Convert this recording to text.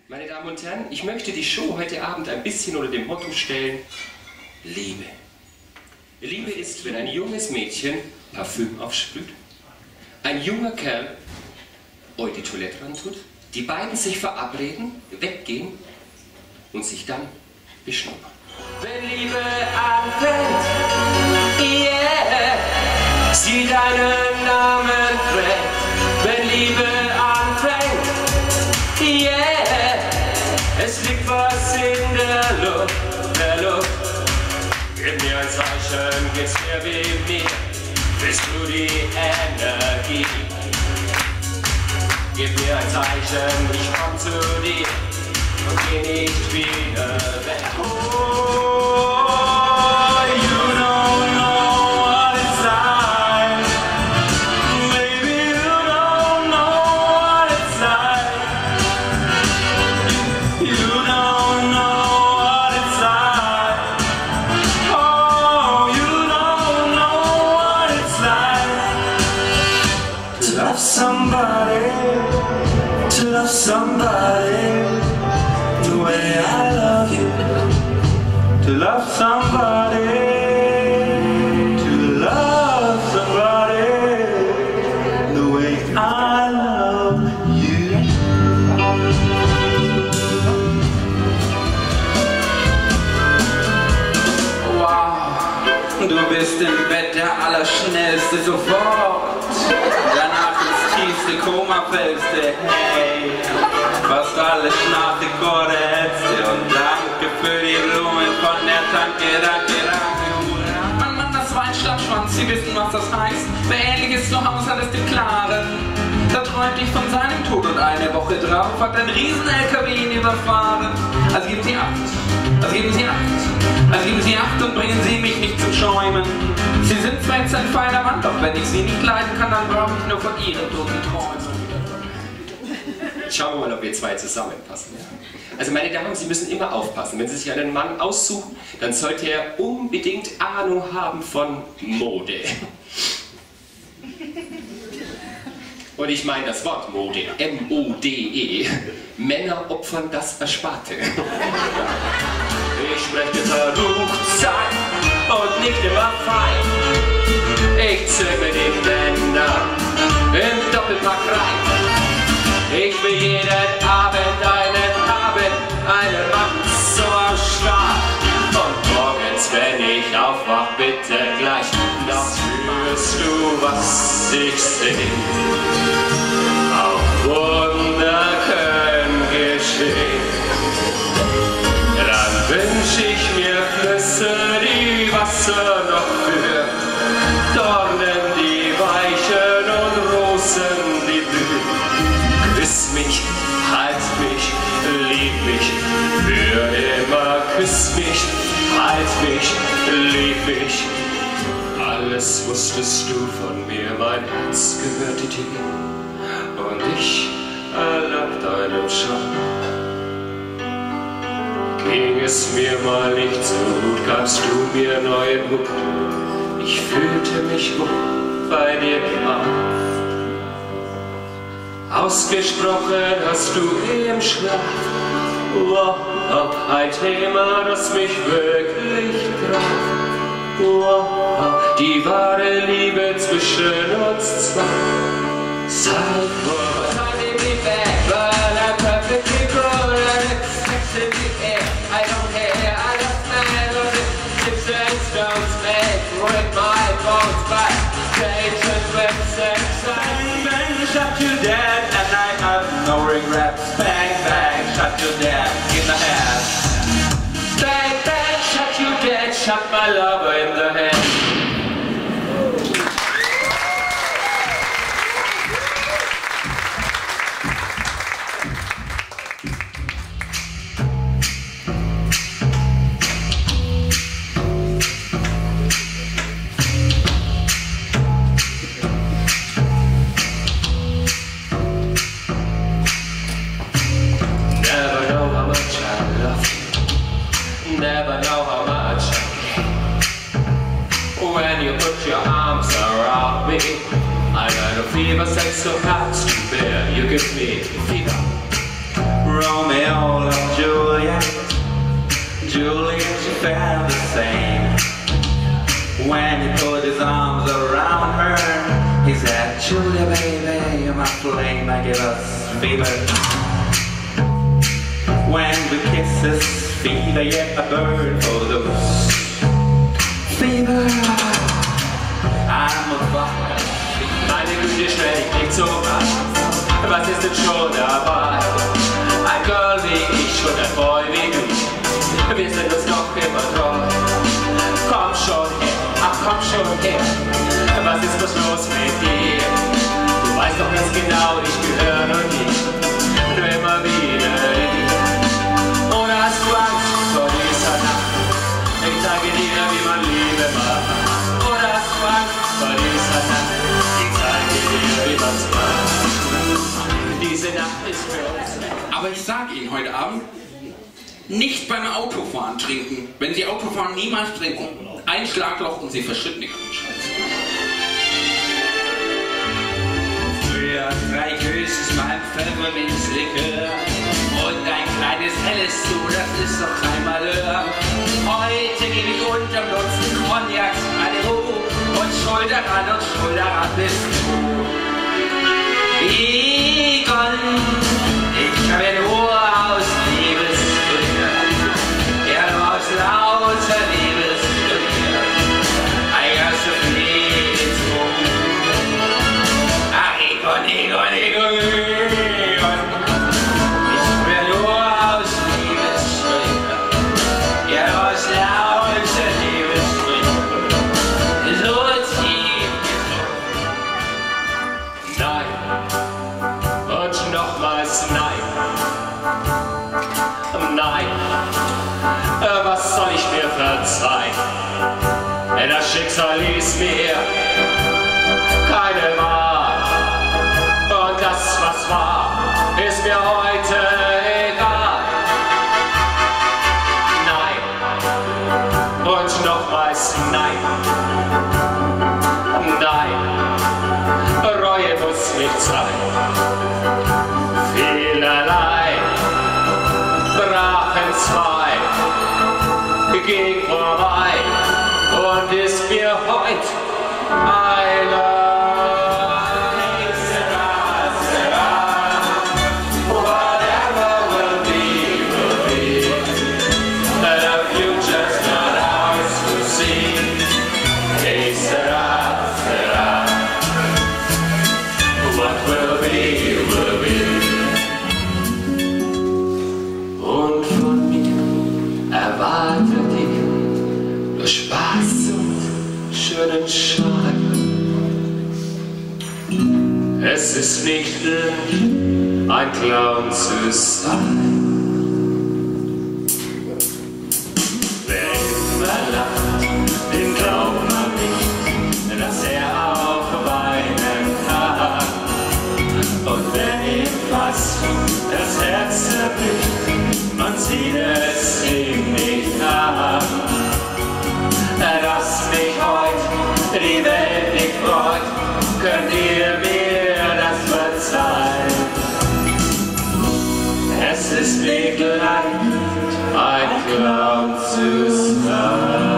Meine Damen und Herren, ich möchte die Show heute Abend ein bisschen unter dem Motto stellen: Liebe. Liebe ist, wenn ein junges Mädchen Parfüm aufsprüht, ein junger Kerl euch die Toilette ran tut, die beiden sich verabreden, weggehen und sich dann beschnuppern. Wenn Liebe anfängt, yeah, sie deinen Namen trägt. Wenn Liebe anfängt, yeah, es liegt was in der Luft, Gib mir ein Zeichen, geht's dir wie mir, bist du die Energie. Gib mir ein Zeichen, ich komm zu dir und geh nicht wieder weg. To love somebody the way I love you. To love somebody, to love somebody the way I love you. Wow, du bist im Bett der Allerschnellste sofort. Danach ins tiefste Koma fällst du, hey. Fast alle Schnarchrekorde hältst du. Und danke für die Blumen von der Tanke, danke. Mann, das war ein Schlappschwanz, Sie wissen, was das heißt. Wer Ähnliches zu Hause hat, ist im Klaren. Da träumt ich von seinem Tod und eine Woche drauf hat ein Riesen-LKW ihn überfahren. Also geben Sie Acht, also geben Sie Acht, also geben Sie Acht und bringen Sie mich nicht zum Schäumen. Sie sind zwar jetzt ein feiner Mann, doch wenn ich Sie nicht leiden kann, dann brauche ich nur von Ihren toten Träumen. Schauen wir mal, ob wir zwei zusammenpassen. Also meine Damen, Sie müssen immer aufpassen. Wenn Sie sich einen Mann aussuchen, dann sollte er unbedingt Ahnung haben von Mode. Und ich meine das Wort Mode, M-O-D-E. Männer opfern das Ersparte. Ich spreche Verruchtsein und nicht immer fein. Ich zöge die Bänder im Doppelpack rein. Ich will jeden Abend einen haben, eine Macht so aus Stahl. Und morgens, wenn ich aufwach, bitte gleich noch spürst du, was ich seh. Auch Wunder können geschehen. Dann wünsch ich mir Flüsse, die Wasser noch führen, Dornen, die weichen und Rosen, die blühen. Küss mich, halt mich, lieb mich, für immer. Küss mich, halt mich, lieb mich. Alles wusstest du von mir, mein Herz gehörte dir. Und ich erlag deinem Schatten. Ging es mir mal nicht so gut, gabst du mir neuen Mut. Ich fühlte mich wohl bei dir im Arm. Ausgesprochen hast du im Schlaf, wow, ein Thema, das mich wirklich traf. Wow, die wahre Liebe zwischen uns zwei. Sei vor. I don't care, I just melody. Chips and stones make with my bones back. Stage and with sex. Bang, bang, shut you dead, and I have no regrets. Bang, bang, shut you dead in the head. Bang, bang, shut you dead, shut my lover in the head. Never know how much I care. When you put your arms around me, I got a fever, sex so hard to bear. You give me fever. Romeo Julian, she felt the same. When he put his arms around her, he said, Julia, baby, you're my flame, I give us fever. When we kiss us, fever, yeah, I burn for those. Fever, I'm a fire. Meine Güte, stell dich nicht so an. Was ist denn schon dabei? Ein Girl wie ich und ein Boy wie du. Wir sind uns doch immer treu. Komm schon her, ach komm schon her. Was ist bloß los mit dir? Du weißt doch ganz genau, ich gehöre nur dir. Nur immer wieder dir. Oder hast du Angst vor dieser Nacht? Ich zeige dir, wie man Liebe macht. Oder hast du Angst vor dieser Nacht? Ich zeige dir, wie man's macht. Diese Nacht ist für uns. Aber ich sage Ihnen heute Abend, nicht beim Autofahren trinken. Wenn Sie Auto fahren, niemals trinken. Ein Schlagloch und Sie verschütten die ganze Scheiße. Früher 3 Küsses beim Pfefferminzlikör und ein kleines Helles zu, das ist doch kein Malheur. Heute gebe ich unterm Dutzend Cognacs eine Ruhe und Schulter an bist du. Egon, ich habe nur aus Liebesgründe, ja nur aus lauter Liebesgründe, ein Glas zu viel getrunken. Ach, Egon, ich habe nur aus Liebesgründe, ja nur aus lauter Liebesgründe, so tief getrunken. Nein. Und nochmals nein. Nein. Was soll ich mir verzeihen? Das Schicksal ließ mir keine Wahl. Und das, was war, ist mir heute egal. Nein. Und nochmals nein. Nein. Reue muss nicht sein. Vielerlei brachen zwei, ging vorbei und ist mir heut einer. Whatever will be. The future's not ours to see. Hey, Sarah, Sarah. What will be, will be. Und von mir erwartet ihr nur Spaß und schönen Schein. Es ist nicht leicht, ein Clown zu sein. Wer immer lacht, den glaubt man nicht, dass er auch weinen kann. Und wenn ihm was das Herz zerbricht, man sieht es ihm nicht an. Dass mich heut die Welt nicht freut, könnt ihr mir das verzeihen. Es ist nicht leicht, ein Clown zu sein.